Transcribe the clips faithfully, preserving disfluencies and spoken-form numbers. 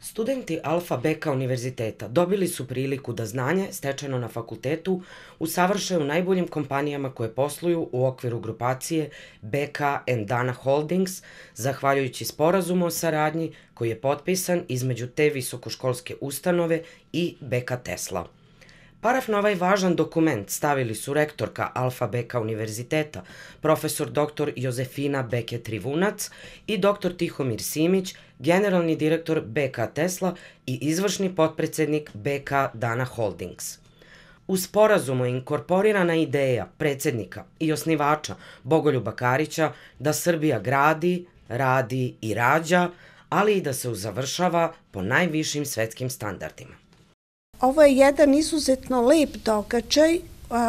Studenti Alfa Beka univerziteta dobili su priliku da znanje stečeno na fakultetu usavrše u najboljim kompanijama koje posluju u okviru grupacije B K and Dana Holdings, zahvaljujući sporazumu o saradnji koji je potpisan između te visokoškolske ustanove i Beka Tesla. Paraf na ovaj važan dokument stavili su rektorka Alfa Beka univerziteta, profesor doktor Jozefina Beke-Trivunac i doktor Tihomir Simić, generalni direktor B K Tesla i izvršni potpredsednik B K Dana Holdings. U sporazumu je inkorporirana ideja predsednika i osnivača Bogoljuba Karića da Srbija gradi, radi i rađa, ali i da se uzavršava po najvišim svetskim standardima. Ovo je jedan izuzetno lep događaj,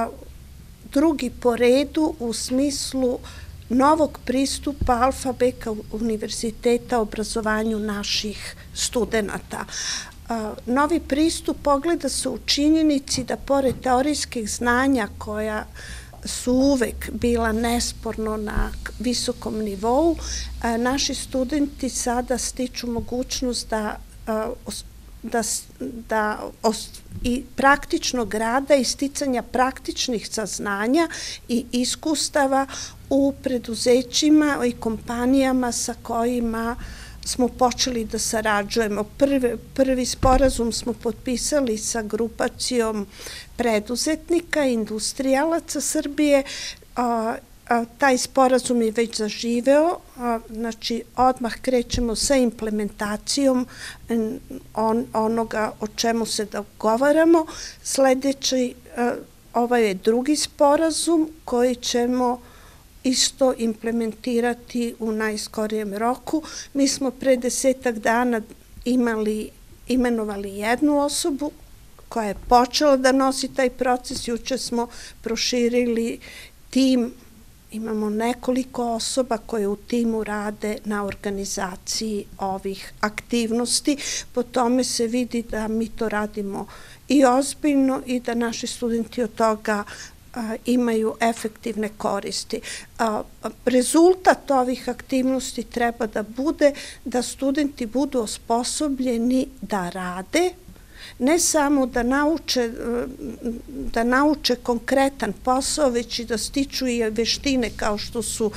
drugi po redu u smislu novog pristupa Alfa Beka univerziteta obrazovanju naših studenta. Novi pristup ogleda se u činjenici da pored teorijskih znanja koja su uvek bila nesporno na visokom nivou, naši studenti sada stiču mogućnost da da, da i praktičnog rada i sticanja praktičnih saznanja i iskustava u preduzećima i kompanijama sa kojima smo počeli da sarađujemo. Prvi, prvi sporazum smo potpisali sa grupacijom preduzetnika, industrijalaca Srbije. A, a, taj sporazum je već zaživeo, a, znači odmah krećemo sa implementacijom on, onoga o čemu se dogovaramo. Sledeći, a, ovaj je drugi sporazum koji ćemo isto implementirati u najskorijem roku. Mi smo pre desetak dana imali, imenovali jednu osobu koja je počela da nosi taj proces. Juče smo proširili tim, imamo nekoliko osoba koje u timu rade na organizaciji ovih aktivnosti. Po tome se vidi da mi to radimo i ozbiljno i da naši studenti od toga imaju efektivne koristi. Rezultat ovih aktivnosti treba da bude da studenti budu osposobljeni da rade, ne samo da nauče, da nauče konkretan posao, već i da stiču i veštine kao što su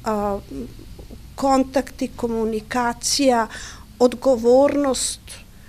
kontakti, komunikacija, odgovornost,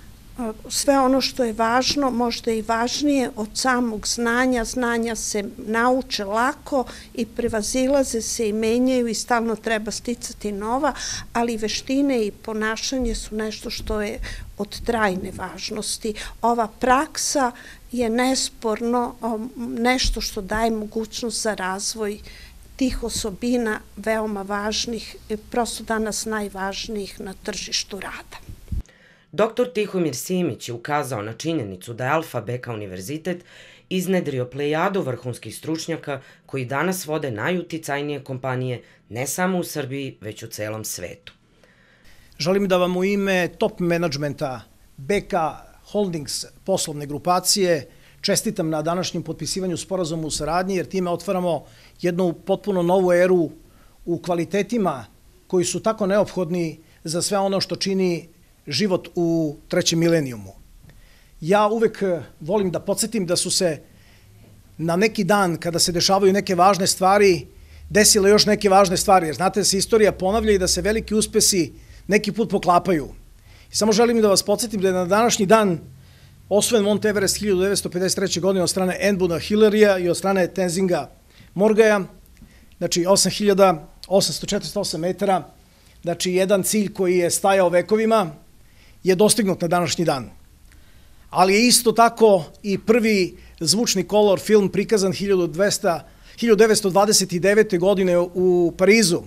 sve ono što je važno, možda i važnije od samog znanja. Znanja se nauče lako i prevazilaze se i menjaju i stalno treba sticati nova, ali veštine i ponašanje su nešto što je od trajne važnosti. Ova praksa je nesporno nešto što daje mogućnost za razvoj tih osobina veoma važnih, prosto danas najvažnijih na tržištu rada. Doktor Tihomir Simić je ukazao na činjenicu da je Alfa Beka univerzitet iznedrio plejadu vrhunskih stručnjaka koji danas vode najuticajnije kompanije ne samo u Srbiji, već u celom svetu. Želim da vam u ime top menadžmenta B K Holdings poslovne grupacije čestitam na današnjem potpisivanju sporazuma u saradnji, jer time otvaramo jednu potpuno novu eru u kvalitetima koji su tako neophodni za sve ono što čini život u trećem milenijumu. Ja uvek volim da podsjetim da su se na neki dan, kada se dešavaju neke važne stvari, desile još neke važne stvari, jer znate da se istorija ponavlja i da se veliki uspesi neki put poklapaju. I samo želim da vas podsjetim da je na današnji dan osvojen Mount Everest hiljadu devetsto pedeset treće. godine od strane Edmunda Hillarya i od strane Tenzinga Morgaja, znači osam hiljada osamsto četrdeset osam metara, znači jedan cilj koji je stajao vekovima, je dostignut na današnji dan. Ali je isto tako i prvi zvučni kolor film prikazan hiljadu devetsto dvadeset devete. godine u Parizu,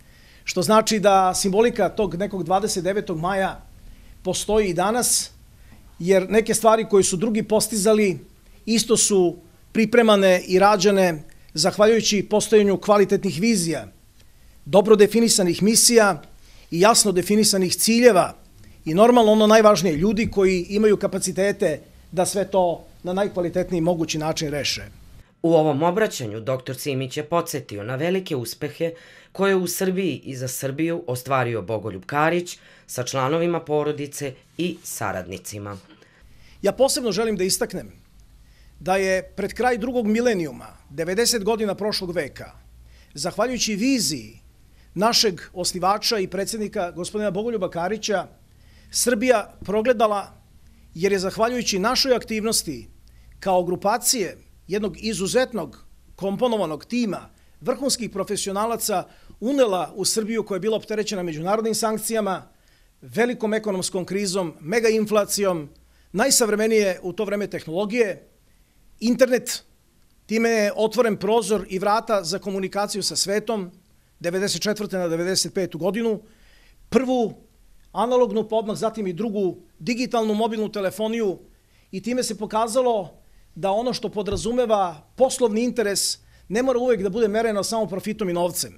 što znači da simbolika tog nekog dvadeset devetog maja postoji i danas, jer neke stvari koje su drugi postizali isto su pripremane i rađane zahvaljujući postojanju kvalitetnih vizija, dobro definisanih misija i jasno definisanih ciljeva i normalno ono najvažnije, ljudi koji imaju kapacitete da sve to na najkvalitetniji mogući način reše. U ovom obraćanju doktor Simić je podsjetio na velike uspehe koje je u Srbiji i za Srbiju ostvario Bogoljub Karić sa članovima porodice i saradnicima. Ja posebno želim da istaknem da je pred kraj drugog milenijuma, devedeset godina prošlog veka, zahvaljujući viziji našeg osnivača i predsjednika gospodina Bogoljuba Karića, Srbija progledala, jer je zahvaljujući našoj aktivnosti kao grupacije jednog izuzetnog komponovanog tima vrhunskih profesionalaca unela u Srbiju koja je bila opterećena međunarodnim sankcijama, velikom ekonomskom krizom, mega inflacijom, najsavremenije u to vreme tehnologije, internet, time je otvoren prozor i vrata za komunikaciju sa svetom, devedeset četvrte na devedeset petu godinu, prvu analognu, pa odmah zatim i drugu digitalnu mobilnu telefoniju, i time se pokazalo da ono što podrazumeva poslovni interes ne mora uvek da bude mereno samo profitom i novcem.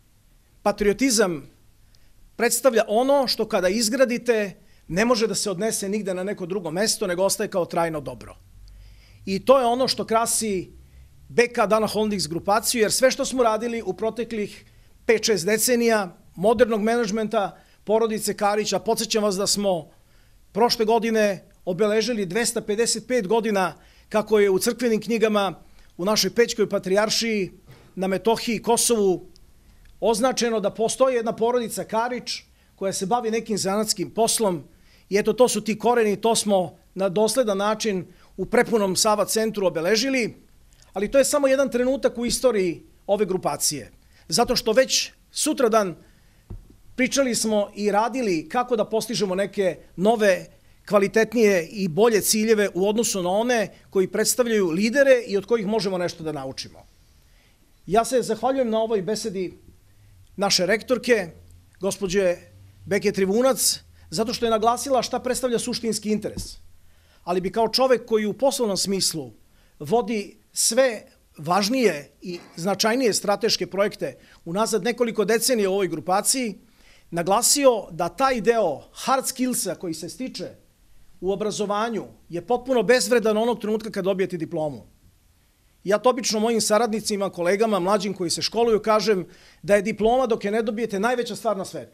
Patriotizam predstavlja ono što kada izgradite ne može da se odnese nigde na neko drugo mesto, nego ostaje kao trajno dobro. I to je ono što krasi B K Dana Holdings grupaciju, jer sve što smo radili u proteklih pet šest decenija modernog menadžmenta porodice Karića, podsjećam vas da smo prošle godine obeležili dvesta pedeset pet godina kako je u crkvenim knjigama u našoj Pećkoj patrijaršiji na Metohiji i Kosovu označeno da postoji jedna porodica Karić koja se bavi nekim zanatskim poslom, i eto, to su ti koreni, to smo na dosledan način u prepunom Sava centru obeležili, ali to je samo jedan trenutak u istoriji ove grupacije, zato što već sutradan pričali smo i radili kako da postižemo neke nove, kvalitetnije i bolje ciljeve u odnosu na one koji predstavljaju lidere i od kojih možemo nešto da naučimo. Ja se zahvaljujem na ovoj besedi naše rektorke, gospođe Beke Trivunac, zato što je naglasila šta predstavlja suštinski interes. Ali bi kao čovek koji u poslovnom smislu vodi sve važnije i značajnije strateške projekte unazad nekoliko decenija u ovoj grupaciji, naglasio da taj deo hard skillsa koji se stiče u obrazovanju je potpuno bezvredan onog trenutka kad dobijete diplomu. Ja to obično mojim saradnicima, kolegama, mlađim koji se školuju kažem da je diploma dok je ne dobijete najveća stvar na svetu.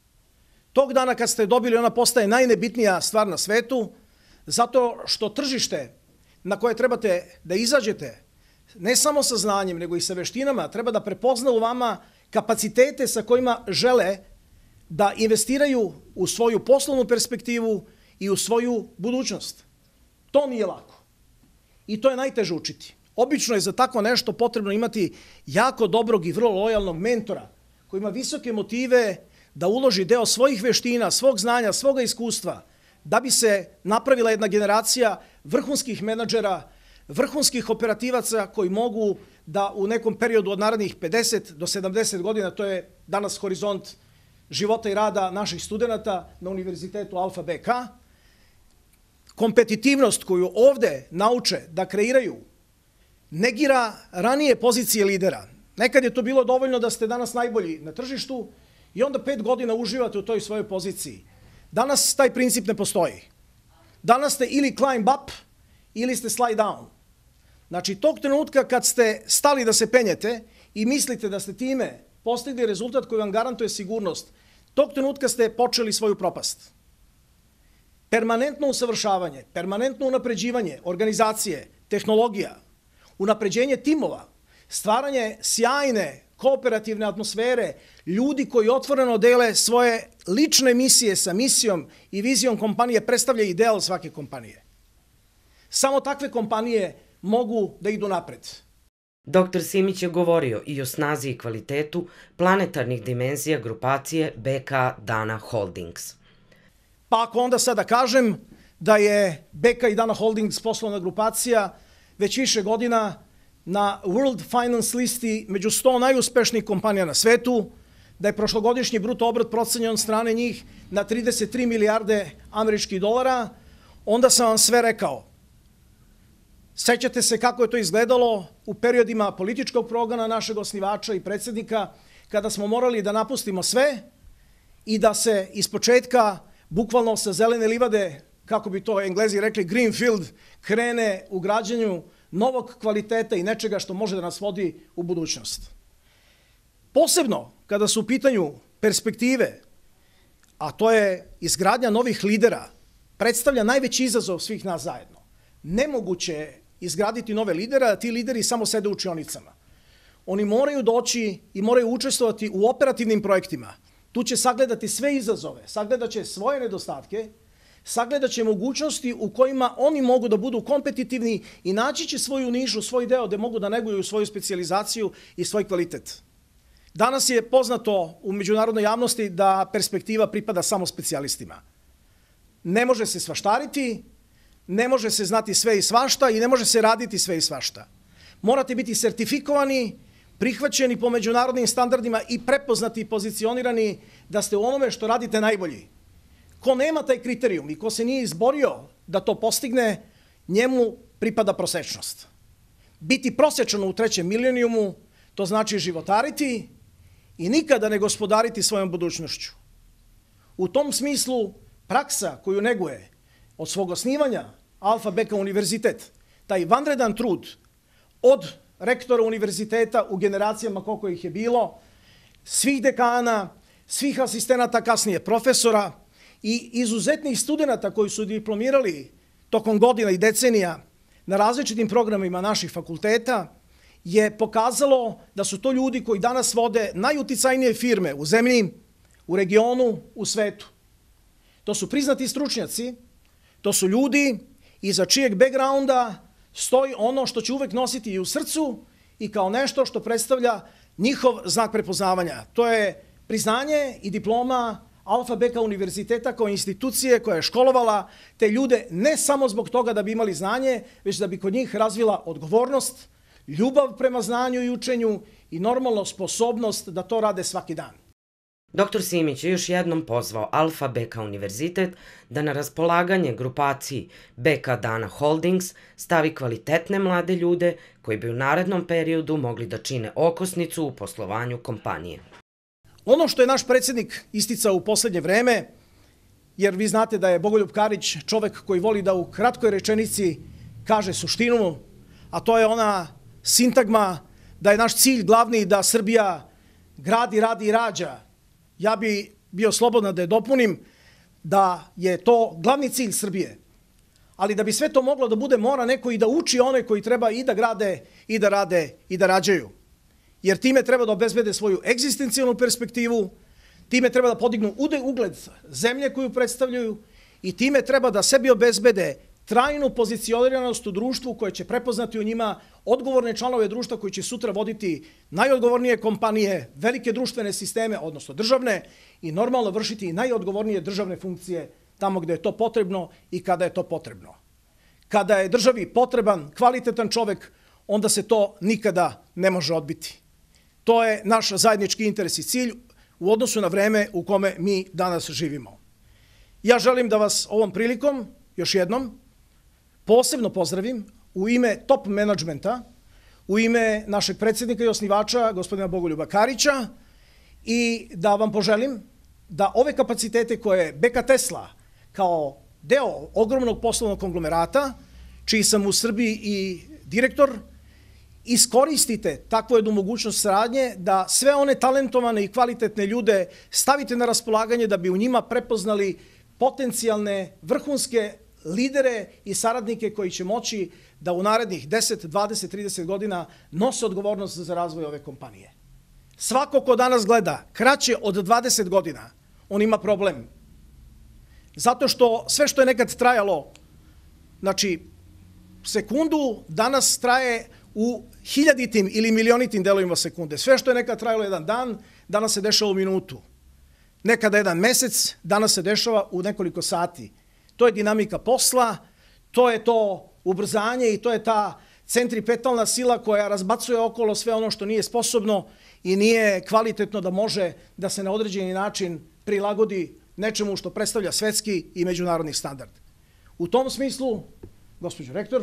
Tog dana kad ste dobili ona postaje najnebitnija stvar na svetu, zato što tržište na koje trebate da izađete ne samo sa znanjem nego i sa veštinama treba da prepozna u vama kapacitete sa kojima žele da investiraju u svoju poslovnu perspektivu i u svoju budućnost. To nije lako. I to je najteže učiti. Obično je za tako nešto potrebno imati jako dobrog i vrlo lojalnog mentora koji ima visoke motive da uloži deo svojih veština, svog znanja, svoga iskustva, da bi se napravila jedna generacija vrhunskih menadžera, vrhunskih operativaca koji mogu da u nekom periodu od narednih pedeset do sedamdeset godina, to je danas horizont života i rada naših studenta na Univerzitetu Alfa B K, kompetitivnost koju ovde nauče da kreiraju negira ranije pozicije lidera. Nekad je to bilo dovoljno da ste danas najbolji na tržištu i onda pet godina uživate u toj svojoj poziciji. Danas taj princip ne postoji. Danas ste ili climb up ili ste slide down. Znači, tog trenutka kad ste stali da se penjete i mislite da ste time postigli rezultat koji vam garantuje sigurnost, tog trenutka ste počeli svoju propast. Permanentno usavršavanje, permanentno unapređivanje organizacije, tehnologija, unapređenje timova, stvaranje sjajne kooperativne atmosfere, ljudi koji otvoreno dele svoje lične misije sa misijom i vizijom kompanije predstavlja ideal svake kompanije. Samo takve kompanije mogu da idu napred. doktor Simić je govorio i o snazi i kvalitetu planetarnih dimenzija grupacije B K Dana Holdings. Pa ako onda sada kažem da je B K i Dana Holdings poslovna grupacija već više godina na World Finance listi među sto najuspešnijih kompanija na svetu, da je prošlogodišnji bruto obrat procenjen od strane njih na trideset tri milijarde američkih dolara, onda sam vam sve rekao. Sećate se kako je to izgledalo u periodima političkog progona našeg osnivača i predsjednika, kada smo morali da napustimo sve i da se ispočetka, bukvalno sa zelene livade, kako bi to Englezi rekli, greenfield, krene u građenju novog kvaliteta i nečega što može da nas vodi u budućnost. Posebno kada su u pitanju perspektive, a to je izgradnja novih lidera, predstavlja najveći izazov svih nas zajedno. Nemoguće je izgraditi nove lidera, a ti lideri samo sede u učionicama. Oni moraju doći i moraju učestvovati u operativnim projektima. Tu će sagledati sve izazove, sagledat će svoje nedostatke, sagledat će mogućnosti u kojima oni mogu da budu kompetitivni i naći će svoju nišu, svoj deo gde mogu da neguju svoju specijalizaciju i svoj kvalitet. Danas je poznato u međunarodnoj javnosti da perspektiva pripada samo specijalistima. Ne može se svaštariti, ne može se znati sve i svašta i ne može se raditi sve i svašta. Morate biti sertifikovani, prihvaćeni po međunarodnim standardima i prepoznati i pozicionirani da ste u onome što radite najbolji. Ko nema taj kriterijum i ko se nije izborio da to postigne, njemu pripada prosečnost. Biti prosečan u trećem milenijumu, to znači životariti i nikada ne gospodariti svojom budućnošću. U tom smislu, praksa koju neguje od svog osnivanja Alfa Beka univerzitet, taj vanredan trud od rektora univerziteta u generacijama koliko ih je bilo, svih dekana, svih asistenata, kasnije profesora i izuzetnih studenta koji su diplomirali tokom godina i decenija na različitim programima naših fakulteta, je pokazalo da su to ljudi koji danas vode najuticajnije firme u zemlji, u regionu, u svetu. To su priznati stručnjaci, to su ljudi iza čijeg backgrounda stoji ono što će uvek nositi i u srcu i kao nešto što predstavlja njihov znak prepoznavanja. To je priznanje i diploma Alfa Beka univerziteta kao institucije koja je školovala te ljude ne samo zbog toga da bi imali znanje, već da bi kod njih razvila odgovornost, ljubav prema znanju i učenju i normalno sposobnost da to rade svaki dan. doktor Simić je još jednom pozvao Alfa Beka univerzitet da na raspolaganje grupaciji B K Dana Holdings stavi kvalitetne mlade ljude koji bi u narednom periodu mogli da čine okosnicu u poslovanju kompanije. Ono što je naš predsjednik isticao u poslednje vreme, jer vi znate da je Bogoljub Karić čovek koji voli da u kratkoj rečenici kaže suštinu, a to je ona sintagma da je naš cilj glavni da Srbija gradi, radi i rađa. Ja bi bio slobodan da je dopunim da je to glavni cilj Srbije. Ali da bi sve to moglo da bude, mora neko i da uči one koji treba i da grade, i da rade, i da rađaju. Jer time treba da obezbede svoju egzistencijalnu perspektivu, time treba da podignu ugled zemlje koju predstavljaju i time treba da sebi obezbede trajnu pozicioniranost u društvu koje će prepoznati u njima odgovorne članove društva koji će sutra voditi najodgovornije kompanije, velike društvene sisteme, odnosno državne, i normalno vršiti najodgovornije državne funkcije tamo gde je to potrebno i kada je to potrebno. Kada je državi potreban kvalitetan čovek, onda se to nikada ne može odbiti. To je naš zajednički interes i cilj u odnosu na vreme u kome mi danas živimo. Ja želim da vas ovom prilikom, još jednom, posebno pozdravim u ime top menadžmenta, u ime našeg predsjednika i osnivača, gospodina Bogoljuba Karića, i da vam poželim da ove kapacitete koje B K Tesla kao deo ogromnog poslovnog konglomerata, čiji sam u Srbiji i direktor, iskoristite takvu jednu mogućnost saradnje da sve one talentovane i kvalitetne ljude stavite na raspolaganje da bi u njima prepoznali potencijalne vrhunske lidere i saradnike koji će moći da u narednih deset, dvadeset, trideset godina nose odgovornost za razvoj ove kompanije. Svako ko danas gleda kraće od dvadeset godina, on ima problem. Zato što sve što je nekad trajalo, znači sekundu, danas traje u hiljaditim ili milionitim delovima sekunde. Sve što je nekad trajalo jedan dan, danas se dešava u minutu. Nekada jedan mesec, danas se dešava u nekoliko sati. To je dinamika posla, to je to ubrzanje i to je ta centripetalna sila koja razbacuje okolo sve ono što nije sposobno i nije kvalitetno da može da se na određeni način prilagodi nečemu što predstavlja svetski i međunarodni standard. U tom smislu, gospođo rektor,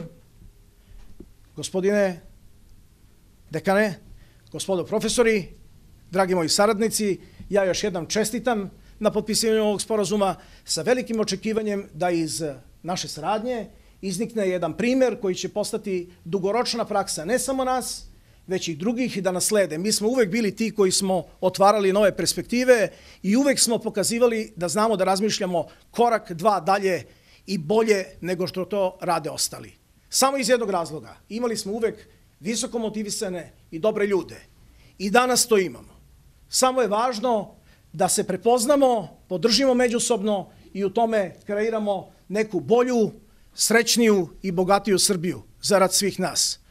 gospodine dekane, gospodo profesori, dragi moji saradnici, ja još jednom čestitam na potpisivanju ovog sporazuma sa velikim očekivanjem da iz naše saradnje iznikne jedan primer koji će postati dugoročna praksa ne samo nas, već i drugih i da nas slede. Mi smo uvek bili ti koji smo otvarali nove perspektive i uvek smo pokazivali da znamo da razmišljamo korak, dva dalje i bolje nego što to rade ostali. Samo iz jednog razloga. Imali smo uvek visoko motivisane i dobre ljude. I danas to imamo. Samo je važno da se prepoznamo, podržimo međusobno i u tome kreiramo neku bolju, srećniju i bogatiju Srbiju zarad svih nas.